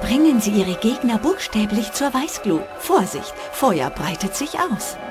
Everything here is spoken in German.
Bringen Sie Ihre Gegner buchstäblich zur Weißglut. Vorsicht, Feuer breitet sich aus.